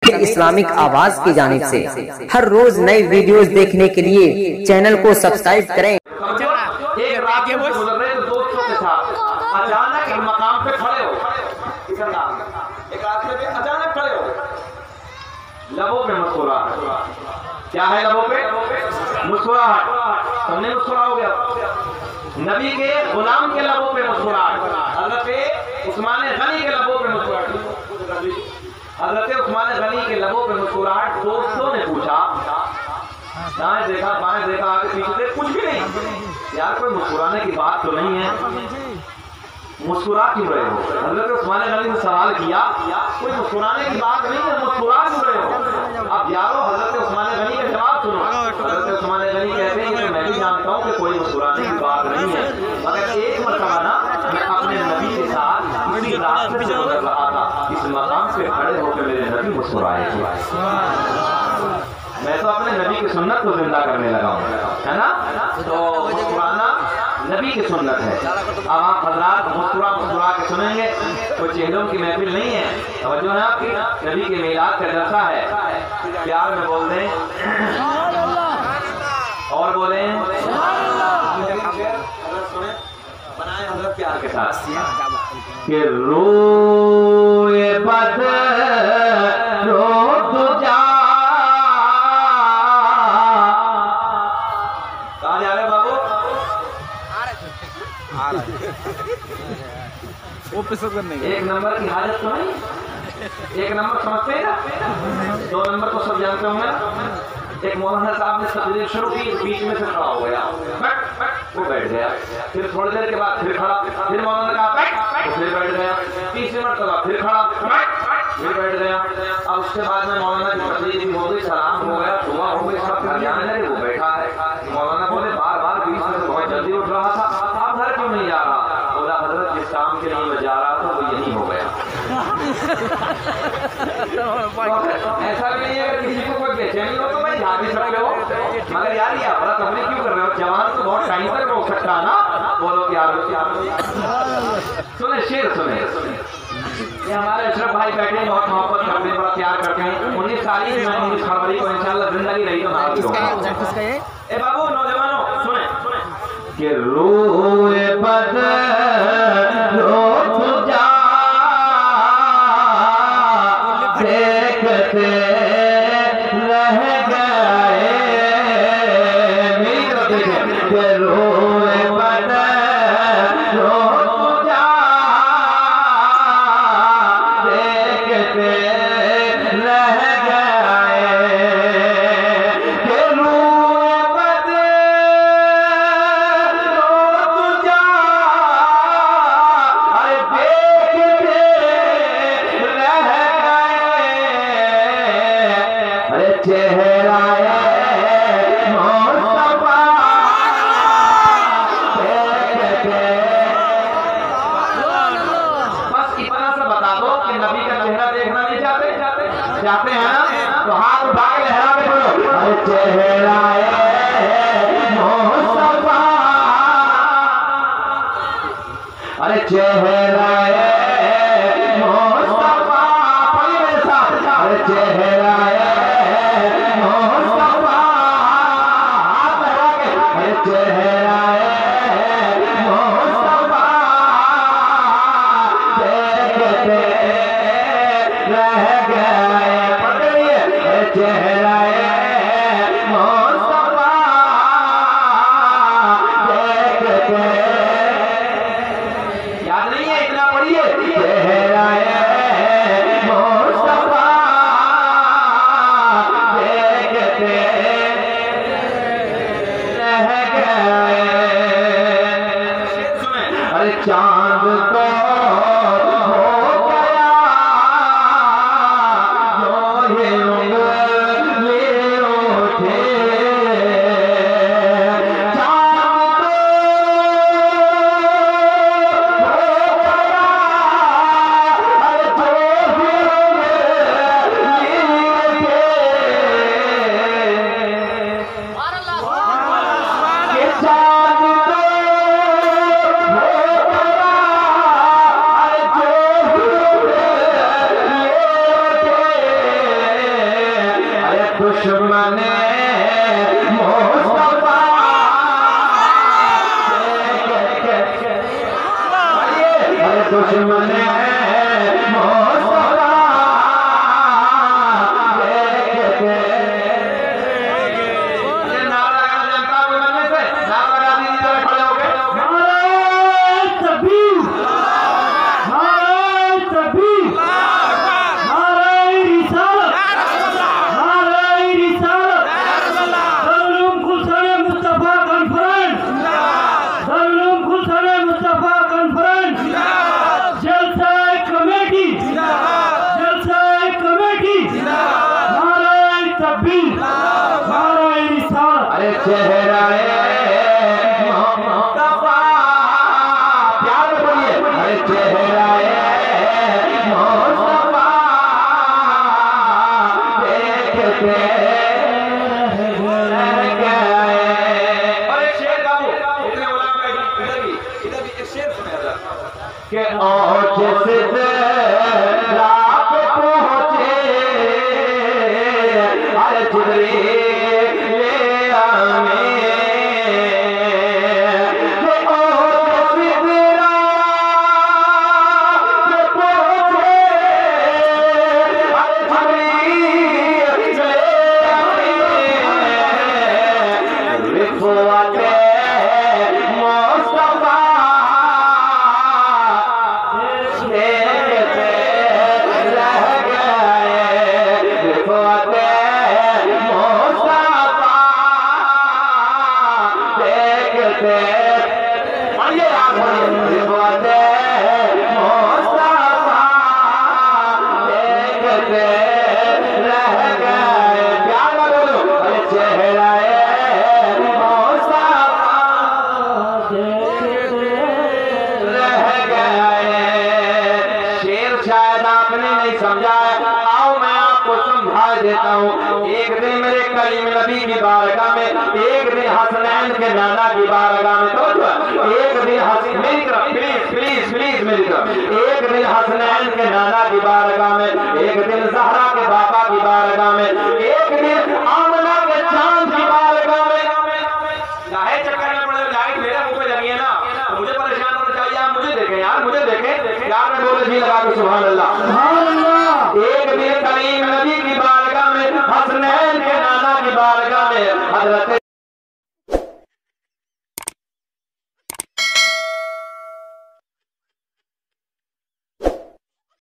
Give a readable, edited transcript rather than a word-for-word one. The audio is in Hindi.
तमिल इस्लामिक आवाज की जानिब से हर रोज नई वीडियोस देखने के लिए चैनल को सब्सक्राइब करें। एक रात में गुजर रहे तो दोस्तों के साथ अचानक एक मकाम पे खड़े हो, एक रास्ते पे अचानक खड़े हो, लबों पे मुस्कुराहट। क्या है लबों पे? मुस्कुराहट। तुमने मुस्कुराओ गया। नबी के गुलाम के लबों पे मुस्कुराहट, हजरत उस्मान गनी के लबों पे मुस्कुराहट, हजरत उस्मान गनी के लबों पे मुस्कुराहट। दोस्तों ने पूछा, दाएं देखा बाएं देखा आगे पीछे देख, कुछ भी नहीं। यार कोई मुस्कुराने की बात तो नहीं है, मुस्कुरा क्यों रहे हो? हजरत उस्मान गनी ने सवाल किया, कोई मुस्कुराने की बात नहीं है, मुस्कुरा क्यों रहे हो? अब यारो हजरत उस्मान गनी का जवाब सुनो। हजरत उस्मान गनी कहते हैं कि मैं भी जानता हूँ कि कोई मुस्कुराने की बात नहीं है, मगर एक मरतबा ना मैं अपने नबी के साथ इसी रास्ते से गुजर रहा था, इस मकाम पे खड़े होकर मेरे नबी मुस्कुराए थे। मैं तो अपने नबी की सुन्नत को जिंदा करने लगा हूँ, है ना? तो मुस्कुराना नबी की सुन्नत है। अब आप हजरात मुस्कुरा मुस्कुरा के सुनेंगे, कोई चेहरों की महफिल नहीं है, तवज्जो है आपकी। नबी के मिलाद का जलसा है, प्यार में बोल दें और बोले बनाए हजरत प्यार के साथ कि रोए बद रो तुझा। कहाँ जा रहे बाबू? वो पिसक करने एक नंबर की हालत तो नहीं, एक नंबर समझते हैं ना, दो नंबर को सब जानते होंगे। एक मौलाना साहब ने तकरीर शुरू की, बीच में से खड़ा हो गया, वो बैठ गया, फिर थोड़ी देर के बाद फिर खड़ा, फिर मौलाना कहा तो फिर बैठ गया, तीसरी मरतबा फिर खड़ा, फिर बैठ गया। अब उसके बाद में मौलाना की तकरीर भी हो गई, सलाम हो गया, दुआ हो गई, सब घर जाने लगे, वो बैठा है। मौलाना बोले बार बार बीच में से बहुत जल्दी उठ रहा था, आप घर क्यों नहीं जा रहा? बोला हजरत जिस काम के लिए मैं जा रहा था वो यही हो गया। ऐसा भी नहीं है अगर किसी को कोई बेचैनी हो तो भाई जा भी सकते हो, मगर यार ये अपना तबलीग क्यों कर रहे हो? जवान तो बहुत टाइम तक रोक सकता है ना। बोलो क्या सुने शेर सुने, ये हमारे अशरफ भाई बैठे बहुत मोहब्बत करते हैं, बड़ा प्यार करते हैं। 19 तारीख 19 फरवरी को इंशाल्लाह जिंदगी रही तो नाराज होगा। ए बाबू नौजवानों सुने कि रोए बद रो तुझा देखते रह गए, मेरी तरफ देखें कि रोए बद रो तुझा देखते रह गए, कि रोए बद रो तुझा देखते रह गए, चेहरा मुस्तफा देखते। बस इतना सा बता दो कि नबी का चेहरा देखना नहीं चाहते? चाहते हैं ना? तो हाथ उठा के लहरा के बोलो, चेहरा मुस्तफा, अरे चेहरा मुस्तफा, पढ़िए मेरे साथ, अरे चेहरा मुस्तफा, हाथ लगा के, अरे चेहरा मुस्तफा देखते रह गए, पकड़िए, अरे चेहरा मुस्तफा देखते। याद नहीं है? इतना पढ़िए, चेहरा मुस्तफा दुश्मन मुस्तफा दुश्मन देता हूँ। एक दिन मेरे कलीम नबी की बारगाह में, एक दिन हसनैन के नाना की बारगाह में, तो एक दिन मेरी तरफ प्लीज प्लीज प्लीज मेरी तरफ, एक दिन हसनैन के नाना की बारगाह में, एक दिन ज़हरा